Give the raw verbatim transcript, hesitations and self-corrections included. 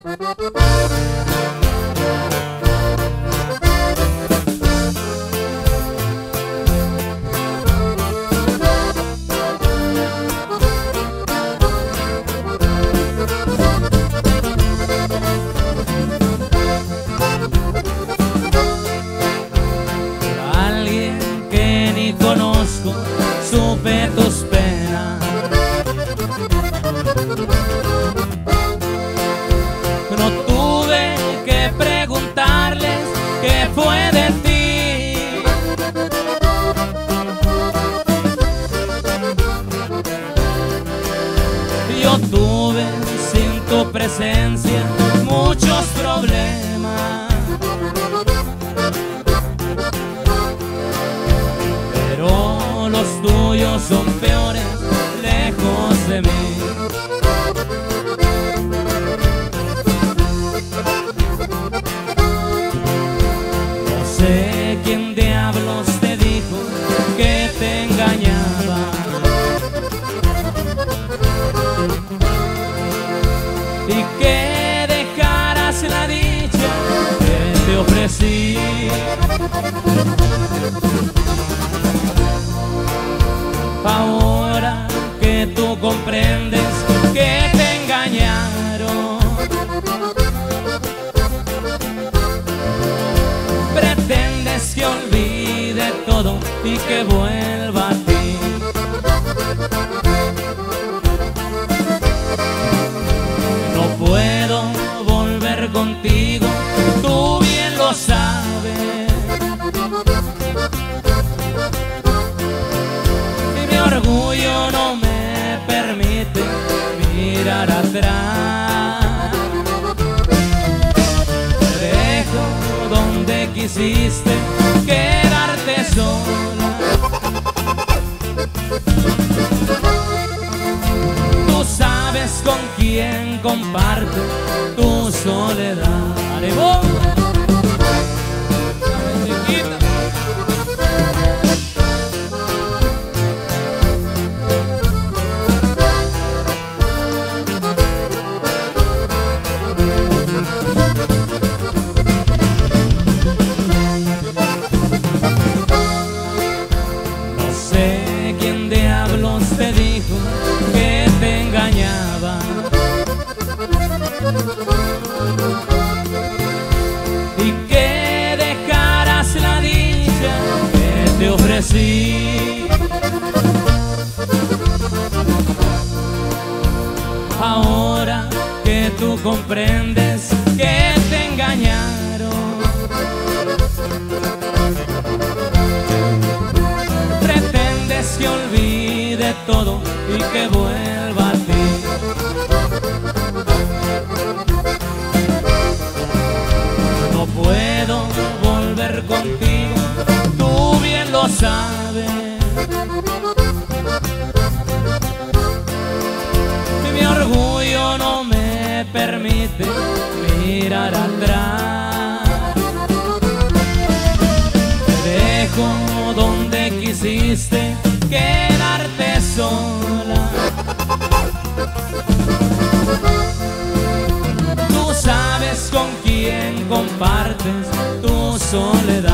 Alguien que ni conozco, supe tus penas. No tuve que preguntarles qué fue de ti. Yo tuve sin tu presencia muchos problemas, pero los tuyos son peores lejos de mí. No sé quién diablos te dijo que te engañaba, y que dejaras la dicha que te ofrecí. Ahora que tú comprendes que te engañaron, pretendes que olvide todo y que vuelva a ti. No puedo volver contigo, tú bien lo sabes. Y mi orgullo no me permite mirar atrás. Te dejo donde quisiste quedarte sola. Tú sabes con quién comparte tu soledad. ¡Ánimo! Te dijo que te engañaba, y que dejaras la dicha que te ofrecí. Ahora que tú comprendes que te engañaron, pretendes que olvide todo y que vuelva a ti. No puedo volver contigo, tú bien lo sabes. Y mi orgullo no me permite mirar atrás. Te dejo donde quisiste quedarte sola. Tú sabes con quién compartes tu soledad.